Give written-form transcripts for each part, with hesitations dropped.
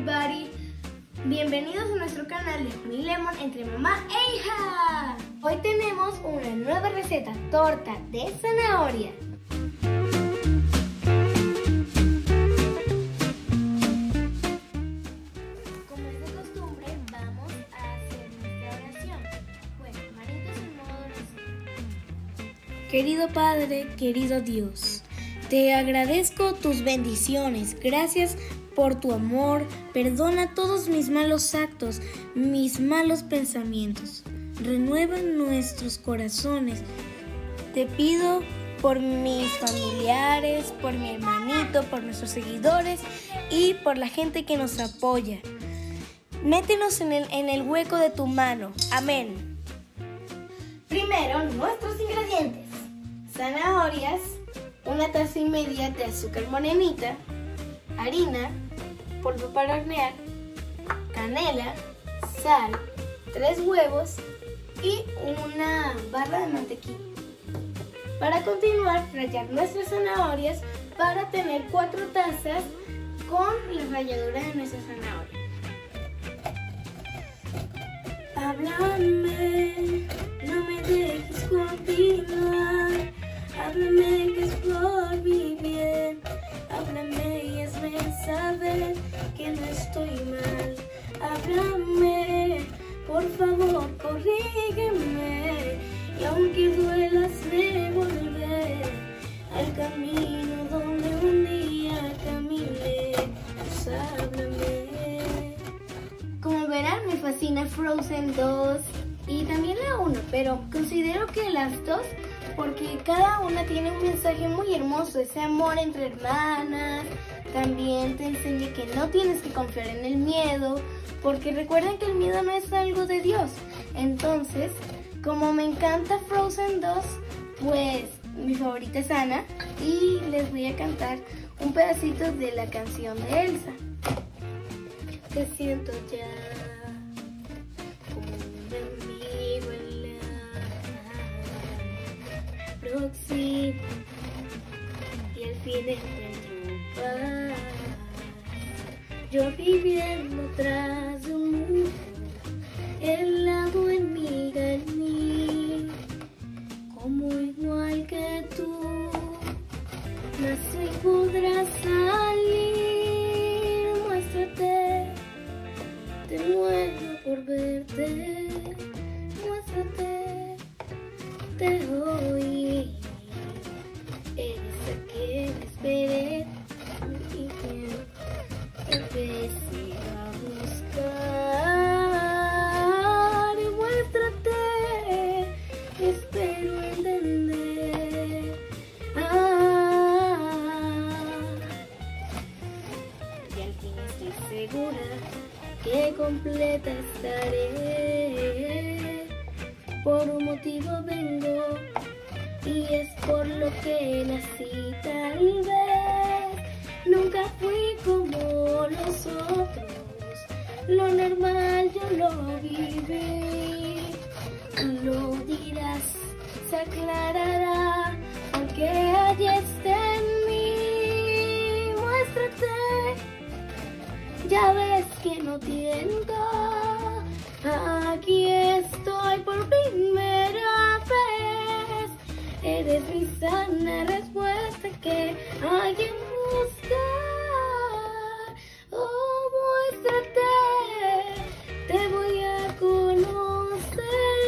everybody! Bienvenidos a nuestro canal de Honey Lemon entre mamá e hija. Hoy tenemos una nueva receta, torta de zanahoria. Como es de costumbre, vamos a hacer nuestra oración. Bueno, manitos en modo oración. Querido Padre, querido Dios, te agradezco tus bendiciones. Gracias por tu amor. Perdona todos mis malos actos, mis malos pensamientos. Renueva nuestros corazones. Te pido por mis familiares, por mi hermanito, por nuestros seguidores y por la gente que nos apoya. Métenos en el hueco de tu mano. Amén. Primero, nuestros ingredientes. Zanahorias, 1,5 tazas de azúcar morenita, harina, polvo para hornear, canela, sal, 3 huevos y una barra de mantequilla. Para continuar, rallar nuestras zanahorias para tener 4 tazas con la ralladura de nuestra zanahoria. Háblame, no me dejes continuar. Háblame que es por mi bien. Háblame y hazme saber que no estoy mal. Háblame, por favor, corrígeme. Y aunque duela, sé volver al camino donde un día caminé. Pues háblame. Como verán, me fascina Frozen 2 y también la 1, pero considero que las dos, porque cada una tiene un mensaje muy hermoso, ese amor entre hermanas. También te enseña que no tienes que confiar en el miedo, porque recuerden que el miedo no es algo de Dios. Entonces, como me encanta Frozen 2, pues mi favorita es Anna y les voy a cantar un pedacito de la canción de Elsa. Te siento ya como un amigo en la próxima y al fin encuentro paz. Yo viviendo tras un muro, el lago enmiga en mí, como igual que tú, nací y podrás salir. Muéstrate, te muero por verte. Muéstrate, te oí. Eres a quien esperé y quien empecé a buscar. Muéstrate, espero entender. Y al fin estoy segura que completa estaré. Por un motivo vengo y es por lo que nací. Tal vez nunca fui como los otros, lo normal yo lo viví. Tú lo dirás, se aclarará, aunque allí esté en mí. Muéstrate, ya ves que no tiento. Aquí estoy por primera vez. Eres mi sana respuesta que hay en buscar. Oh, muéstrate, te voy a conocer.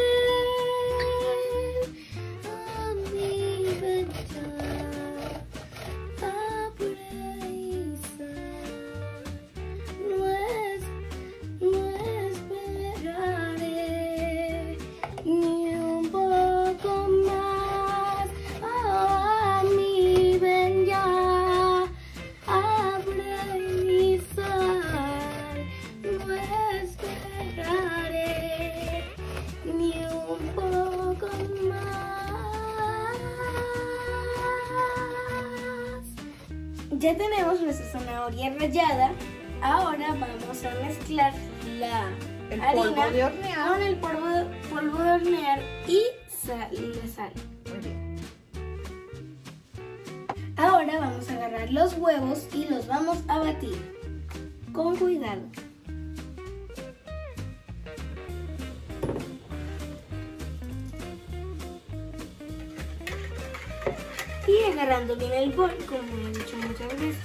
A mi ventana, a prisa. No esperaré ni un poco más. A mí ven ya, abre y sal. No esperaré ni un poco más. Ya tenemos nuestra zanahoria rallada. Ahora vamos a mezclar la harina polvo de hornear con el polvo de hornear y la sal. Muy bien. Ahora vamos a agarrar los huevos y los vamos a batir. con cuidado. Y agarrando bien el bol, como he dicho muchas veces.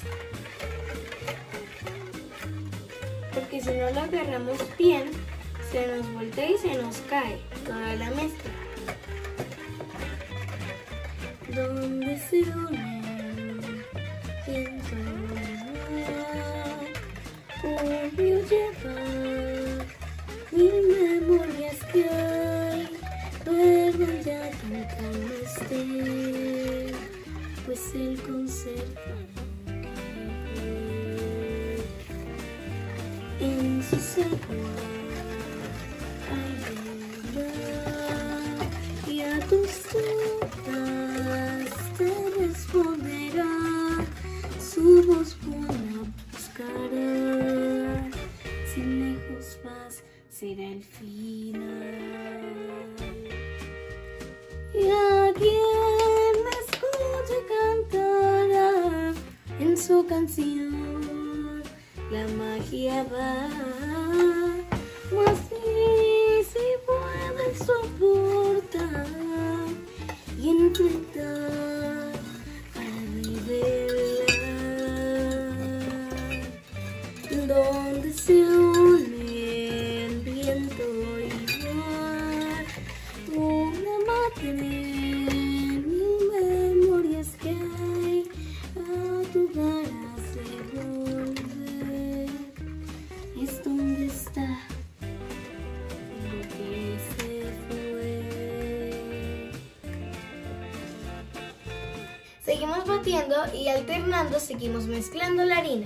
Porque si no lo agarramos bien, se nos voltea y se nos cae toda la mezcla. Donde se unen viento obvio llevar mil memorias que hay, perdón ya que mi calma esté, pues él conserva en su secuaz. Ay, verdad, y a tus dudas te responderá, su voz buena buscará, si lejos vas será el final. Y a quien me escuche cantará en su canción, la magia va, mas si puede soportar y enfrentar para nivelar, donde se unen viento y mar, una mantener mil memorias que hay a tu ganas de volver, es donde está lo que se fue. Seguimos batiendo y alternando seguimos mezclando la harina.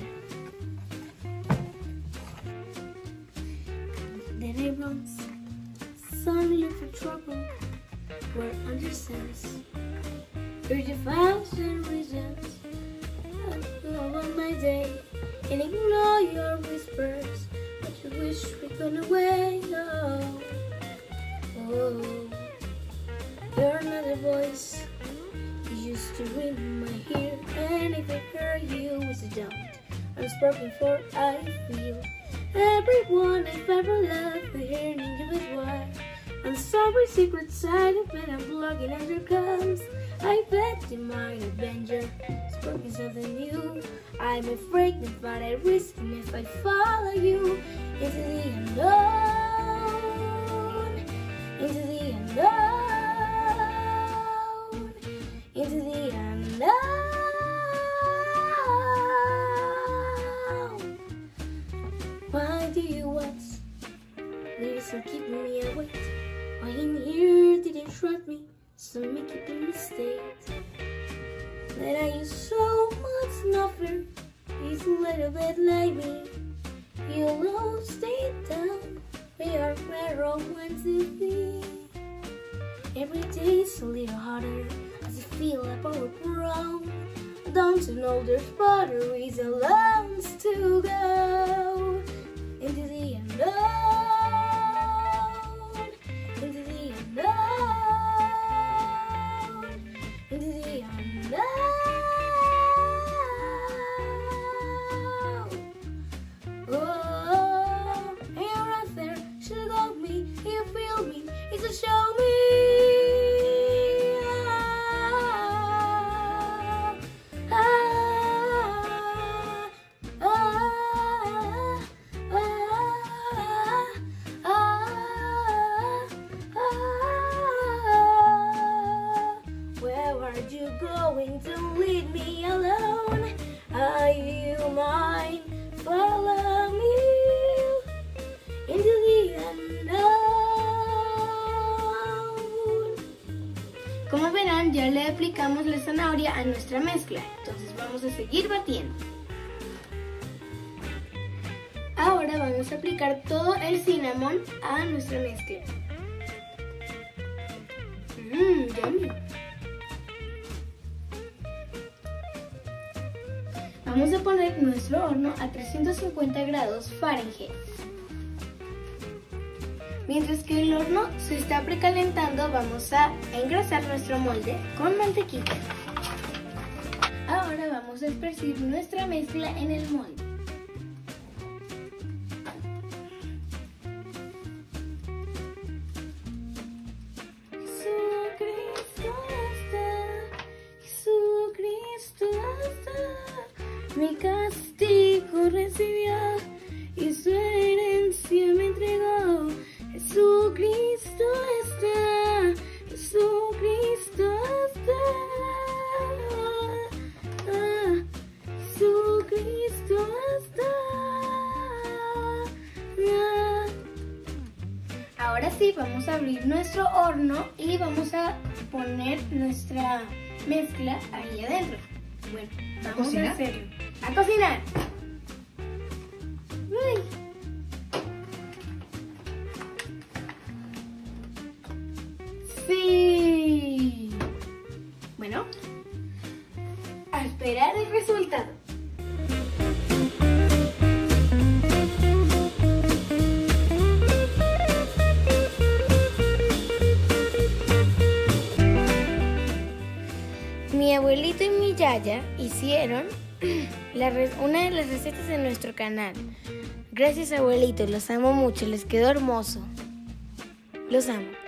Then it runs, some look for trouble, where understands, there's a thousand reasons over my day, and ignore your whispers, but you wish we'd gone away. Oh, oh, you're another voice, you used to ring in my ear, and if I heard you was a doubt, unspoken for I feel. Everyone I've ever loved, the hearing of his why. I'm sorry, secret side of it, I'm blogging and here comes. I bet you might avenger, spoken something new. I'm afraid if I risk and if I follow you into the unknown, into the unknown, into the unknown. Why do you want leave so keeping me awake? Why in here didn't trust me, so make it a mistake. That I use so much nothing, he's a little bit like me. You'll all stay down, we are where I want to be. Every day's a little harder, as I feel like overgrown. Don't you know there's better reasons alone to go into the unknown, into the unknown, into the unknown. Oh, you're out there, should hold me, you feel me, it's a show me. You going to leave me alone? Are you mine? Follow me into the unknown. Como verán, ya le aplicamos la zanahoria a nuestra mezcla, entonces vamos a seguir batiendo. Ahora vamos a aplicar todo el cinnamon a nuestra mezcla. Yummy. Vamos a poner nuestro horno a 350 grados Fahrenheit. Mientras que el horno se está precalentando, vamos a engrasar nuestro molde con mantequilla. Ahora vamos a esparcir nuestra mezcla en el molde. mi castigo recibió y su herencia me entregó. Jesucristo está, Jesucristo está, Jesucristo está. Ahora sí, vamos a abrir nuestro horno y vamos a poner nuestra mezcla ahí adentro. Bueno, vamos a hacerlo. ¡A cocinar! ¡Uy! ¡Sí! Bueno, a esperar el resultado. Mi abuelito y mi yaya hicieron una de las recetas de nuestro canal. Gracias, abuelito, los amo mucho, les quedó hermoso. Los amo.